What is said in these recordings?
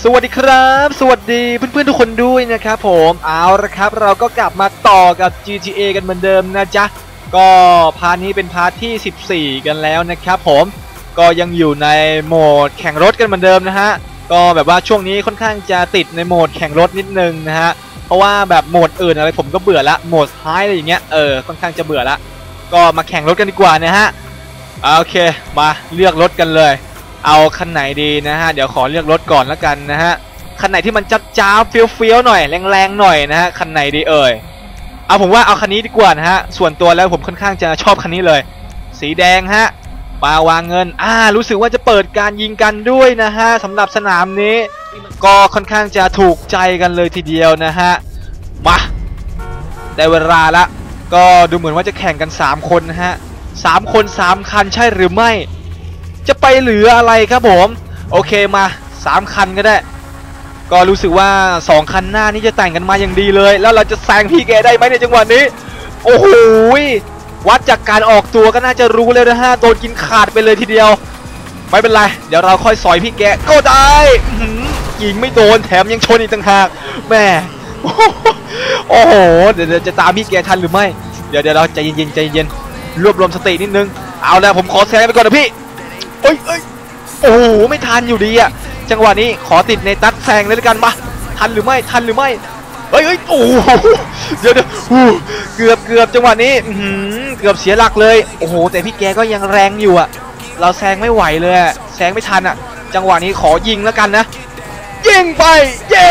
วัสดีครับสวัสดีเพื่อนๆทุกคนด้วยนะครับผมเอาละครับเราก็กลับมาต่อกับ GTA กันเหมือนเดิมนะจ๊ะก็พาร์ทนี้เป็นพาร์ทที่14กันแล้วนะครับผมก็ยังอยู่ในโหมดแข่งรถกันเหมือนเดิมนะฮะก็แบบว่าช่วงนี้ค่อนข้างจะติดในโหมดแข่งรถนิดนึงนะฮะเพราะว่าแบบโหมดอื่นอะไรผมก็เบื่อละโหมดท้ายอะไรอย่างเงี้ยค่อนข้างจะเบื่อละก็มาแข่งรถกันดีกว่านะฮะโอเคมาเลือกรถกันเลยเอาคันไหนดีนะฮะเดี๋ยวขอเลือกรถก่อนแล้วกันนะฮะคันไหนที่มันจ้าๆเฟี้ยวๆหน่อยแรงๆหน่อยนะฮะคันไหนดีเอาผมว่าเอาคันนี้ดีกว่านะฮะส่วนตัวแล้วผมค่อนข้างจะชอบคันนี้เลยสีแดงฮะมาวางเงินรู้สึกว่าจะเปิดการยิงกันด้วยนะฮะสำหรับสนามนี้ก็ค่อนข้างจะถูกใจกันเลยทีเดียวนะฮะมาได้เวลาละก็ดูเหมือนว่าจะแข่งกัน3คนนะฮะ3คน3คันใช่หรือไม่จะไปเหลืออะไรครับผมโอเคมา3คันก็ได้ก็รู้สึกว่า2คันหน้านี้จะแต่งกันมาอย่างดีเลยแล้วเราจะแซงพี่แกได้ไหมในจังหวะนี้โอ้โหวัดจากการออกตัวก็น่าจะรู้แล้วนะฮะโดนกินขาดไปเลยทีเดียวไม่เป็นไรเดี๋ยวเราค่อยสอยพี่แกก็ได้ยิงไม่โดนแถมยังชนอีกต่างหากแม่โอ้โหเดี๋ยวจะตามพี่แกทันหรือไม่เดี๋ยวเราใจเย็นรวบรวมสตินิดนึงเอาแล้วผมขอแซงไปก่อนนะพี่โอ้โหไม่ทันอยู่ดีอะจังหวะนี้ขอติดในตัดแซงเลยแล้วกันมาทันหรือไม่โอ้โหเดี๋ยวเกือบจังหวะนี้เกือบเสียหลักเลยโอ้โหแต่พี่แกก็ยังแรงอยู่อะเราแซงไม่ไหวเลยแซงไม่ทันอะจังหวะนี้ขอยิงแล้วกันนะยิงไปเย้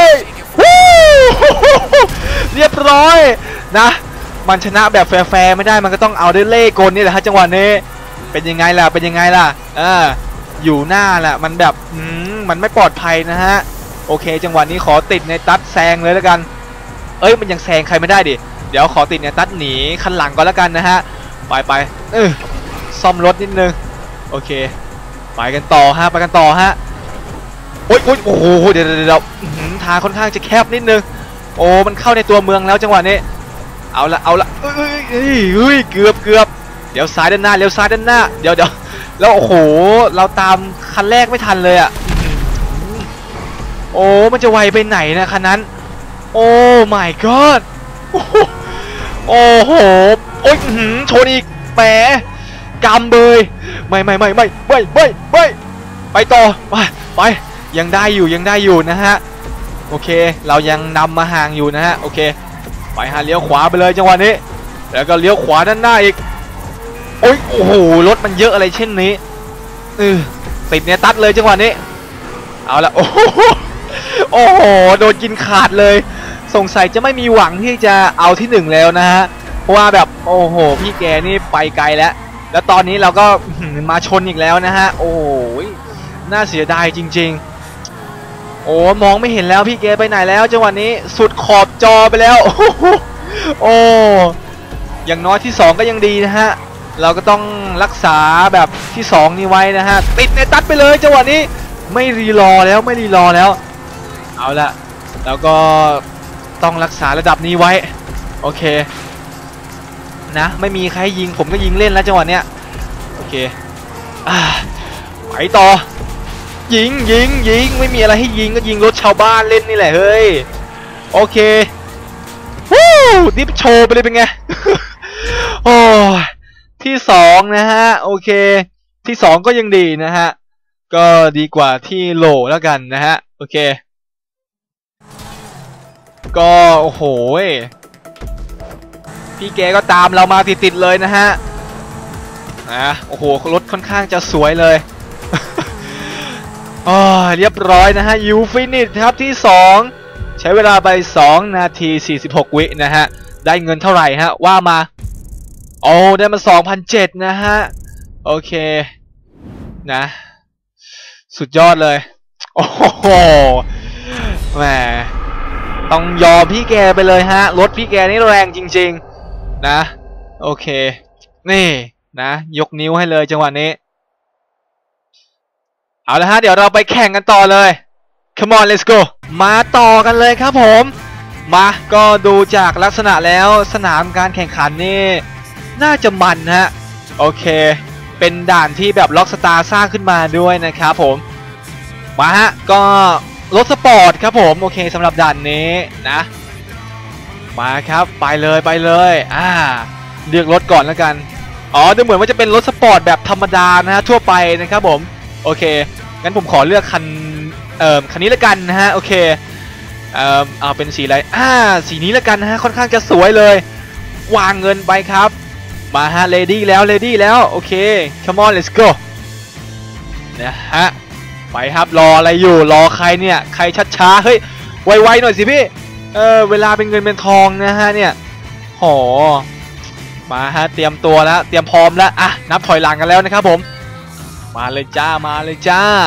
เรียบร้อยนะมันชนะแบบแฟร์ไม่ได้มันก็ต้องเอาด้วยเล่ห์กลนี่แหละฮะจังหวะนี้เป็นยังไงล่ะอยู่หน้าแหละมันแบบมันไม่ปลอดภัยนะฮะโอเคจังหวะนี้ขอติดในตัดแซงเลยแล้วกันมันยังแซงใครไม่ได้ดิเดี๋ยวขอติดในตัดหนีคันหลังก่อนแล้วกันนะฮะไปซ่อมรถนิดนึงโอเคไปกันต่อฮะโอ้โหเดี๋ยวทางค่อนข้างจะแคบนิดนึงโอ้มันเข้าในตัวเมืองแล้วจังหวะนี้เอาละเกือบเดี๋ยวซ้ายด้านหน้าเดี๋ยวแล้วโอ้โหเราตามคันแรกไม่ทันเลยอ่ะโอ้มันจะไวไปไหนนะคันนั้นโอ้ my god โอ้โหชนอีกแหมกำเบยไม่ไปต่อไปยังได้อยู่นะฮะโอเคเรายังนำมาห่างอยู่นะฮะโอเคไปฮะเลี้ยวขวาไปเลยจังหวะนี้แล้วก็เลี้ยวขวาด้านหน้าอีกโอ้โหรถมันเยอะอะไรเช่นนี้ติดเนี่ยตัดเลยจังหวะนี้เอาละโอ้โหโดนกินขาดเลยสงสัยจะไม่มีหวังที่จะเอาที่1แล้วนะฮะเพราะว่าแบบโอ้โหพี่แกนี่ไปไกลแล้วตอนนี้เราก็มาชนอีกแล้วนะฮะโอ้ยน่าเสียดายจริงๆโอ้มองไม่เห็นแล้วพี่แกไปไหนแล้วจังหวะนี้สุดขอบจอไปแล้วโอ้อย่างน้อยที่2ก็ยังดีนะฮะเราก็ต้องรักษาแบบที่2นี้ไว้นะฮะติดในตัดไปเลยจังหวะนี้ไม่รีรอแล้วเอาละแล้วก็ต้องรักษาระดับนี้ไว้โอเคนะไม่มีใครยิงผมก็ยิงเล่นแล้วจังหวะเนี้ยโอเคไปต่อยิงไม่มีอะไรให้ยิงก็ยิงรถชาวบ้านเล่นนี่แหละเฮ้ยโอเคดิฟโชว์ไปเลยเป็นไง โอ้ที่2นะฮะโอเคที่2ก็ยังดีนะฮะก็ดีกว่าที่โหลแล้วกันนะฮะโอเคก็โอ้โหพี่แกก็ตามเรามาติดเลยนะฮะโอ้โหรถค่อนข้างจะสวยเลย เรียบร้อยนะฮะยูฟินิชครับที่2ใช้เวลาไป2 นาที 46 วินะฮะได้เงินเท่าไหร่ฮะว่ามาโอ้ได้มา 2,700 นะฮะโอเคนะสุดยอดเลยโอ้โหแหมต้องยอมพี่แกไปเลยฮะรถพี่แกนี่แรงจริงๆนะโอเคนี่นะยกนิ้วให้เลยจังหวะนี้เอาละฮะเดี๋ยวเราไปแข่งกันต่อเลย Come on let's go มาต่อกันเลยครับผมมาก็ดูจากลักษณะแล้วสนามการแข่งขันนี่น่าจะมันฮะโอเคเป็นด่านที่แบบล็อกสตาร์สร้างขึ้นมาด้วยนะครับผมมาฮะก็รถสปอร์ตครับผมโอเคสำหรับด่านนี้นะมาครับไปเลยเลือกรถก่อนแล้วกันอ๋อดูเหมือนว่าจะเป็นรถสปอร์ตแบบธรรมดานะฮะทั่วไปนะครับผมโอเคงั้นผมขอเลือกคันนี้แล้วกันนะฮะโอเคเอาเป็นสีอะไรสีนี้แล้วกันนะฮะค่อนข้างจะสวยเลยวางเงินไปครับมาฮะเลดี้แล้วโอเค come on let's go นะฮะไปครับรออะไรอยู่รอใครเนี่ยใครช้าเฮ้ยไวๆหน่อยสิพี่เวลาเป็นเงินเป็นทองนะฮะเนี่ยโหมาฮะเตรียมตัวแล้วเตรียมพร้อมแล้วนับถอยหลังกันแล้วนะครับผมมาเลยจ้ามาแล้ว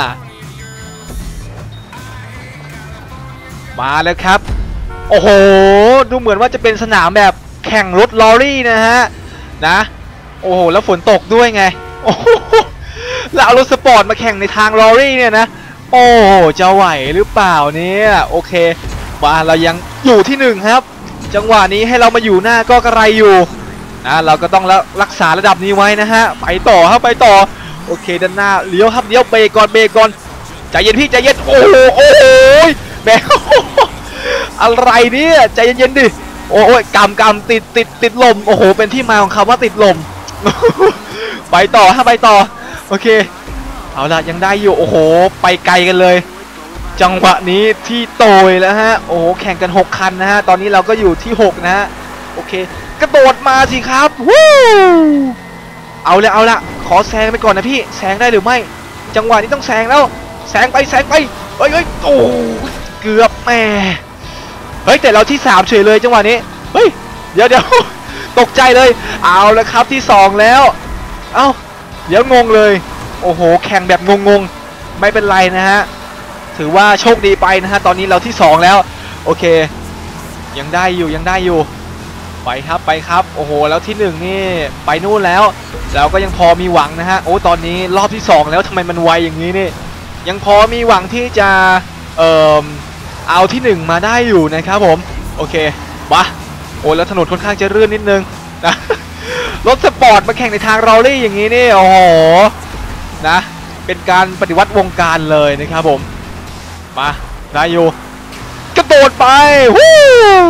ครับโอ้โหดูเหมือนว่าจะเป็นสนามแบบแข่งรถลอรี่นะฮะนะโอ้โหแล้วฝนตกด้วยไงโอ้โหแล้วเอารถสปอร์ตมาแข่งในทางลอรี่เนี่ยนะโอ้โหจะไหวหรือเปล่าเนี่ยโอเคมาเรายังอยู่ที่1ครับจังหวะนี้ให้เรามาอยู่หน้าก็กระไรอยู่นะเราก็ต้องรักษาระดับนี้ไว้นะฮะไปต่อครับไปต่อโอเคด้านหน้าเลี้ยวครับเลี้ยวเบรกก่อนใจเย็นพี่ใจเย็นโอ้โหแม่อะไรเนี่ยใจเย็นๆดิโอ้ยกำติดลมโอ้โหเป็นที่มาของคำว่าติดลมไปต่อไปต่อโอเคเอาล่ะยังได้อยู่โอ้โหไปไกลกันเลยจังหวะนี้ที่โตยแล้วฮะโอ้โหแข่งกัน6คันนะฮะตอนนี้เราก็อยู่ที่6นะฮะโอเคกระโดดมาสิครับวู้เอาละขอแซงไปก่อนนะพี่แซงได้หรือไม่จังหวะนี้ต้องแซงแล้วแซงไปเฮ้ยโอ้เกือบแม่เฮ้ยแต่เราที่3เฉยเลยจังหวะนี้เฮ้ยเดี๋ยวตกใจเลยเอาละครับที่2แล้วเดี๋ยวงงเลยโอ้โหแข่งแบบงงไม่เป็นไรนะฮะถือว่าโชคดีไปนะฮะตอนนี้เราที่2แล้วโอเคยังได้อยู่ไปครับโอ้โหแล้วที่1นี่ไปนู่นแล้วเราก็ยังพอมีหวังนะฮะโอ้ตอนนี้รอบที่2แล้วทำไมมันไวอย่างนี้นี่ยังพอมีหวังที่จะเอาที่1มาได้อยู่นะครับผมโอเคมาโอ้แล้วถนนค่อนข้างจะลื่นนิดนึงนะรถสปอร์ตมาแข่งในทางรอลลี่อย่างนี้นี่โอ้โหนะเป็นการปฏิวัติวงการเลยนะครับผมมาได้อยู่กระโดดไปฮู้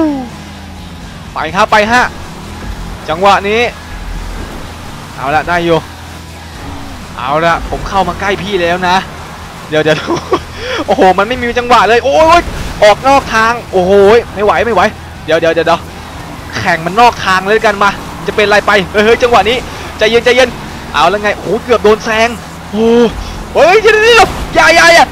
ไปฮะจังหวะนี้เอาละได้อยู่เอาละผมเข้ามาใกล้พี่แล้วนะเดี๋ยวโอ้โหมันไม่มีจังหวะเลยโอ้ยออกนอกทางโอ้โหไม่ไหวเดี๋ยวแข่งมันนอกทางเลยกันมาจะเป็นไรไปเฮ้ยจังหวะนี้ใจเย็นเอาแล้วไงโอ้เกือบโดนแซงโอ้เฮ้ยเดี๋ยวอย่า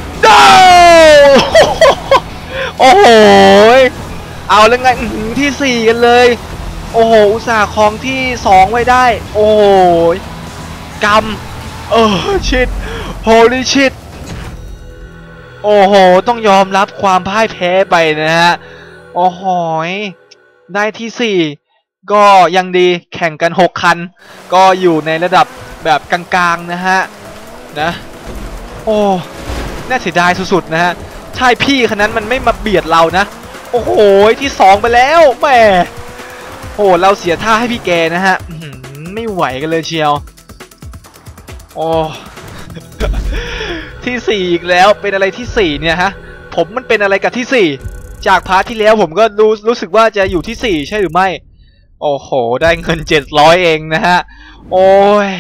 โอ้โหเอาแล้วไงที่4กันเลยโอ้โหอุตส่าห์ครองที่2ไว้ได้โอ้โหกำชิดโฮลี่ชิดโอ้โหต้องยอมรับความพ่ายแพ้ไปนะฮะโอ้โหได้ที่4ก็ยังดีแข่งกัน6คันก็อยู่ในระดับแบบกลางๆนะฮะนะโอ้น่าเสียดายสุดๆนะฮะใช่พี่คันนั้นมันไม่มาเบียดเรานะโอ้โหที่2ไปแล้วแหมโอ้เราเสียท่าให้พี่แกนะฮะไม่ไหวกันเลยเชียวโอ้ ที่4อีกแล้วเป็นอะไรที่4เนี่ยฮะผมมันเป็นอะไรกับที่4จากพาร์ทที่แล้วผมก็รู้สึกว่าจะอยู่ที่4ใช่หรือไม่โอ้โหได้เงิน700เองนะฮะโอ้ย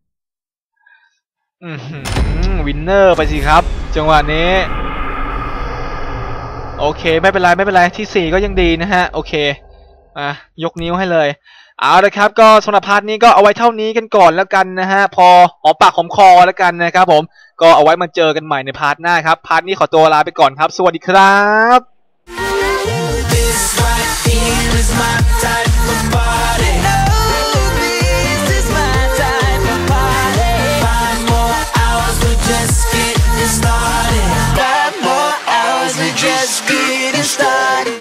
วินเนอร์ไปสิครับจังหวะนี้โอเคไม่เป็นไรที่4ก็ยังดีนะฮะโอเคยกนิ้วให้เลยเอาละครับก็สำหรับพาร์ทนี้ก็เอาไว้เท่านี้กันก่อนแล้วกันนะฮะพอหอมปากหอมคอแล้วกันนะครับผมก็เอาไว้มาเจอกันใหม่ในพาร์ทหน้าครับพาร์ทนี้ขอตัวลาไปก่อนครับสวัสดีครับ